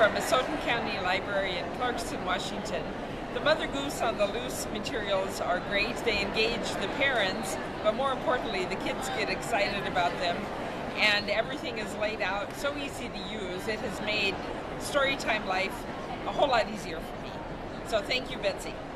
from Asotin County Library in Clarkston, Washington. The Mother Goose on the Loose materials are great. They engage the parents, but more importantly, the kids get excited about them. And everything is laid out so easy to use. It has made storytime life a whole lot easier for me. So thank you, Betsy.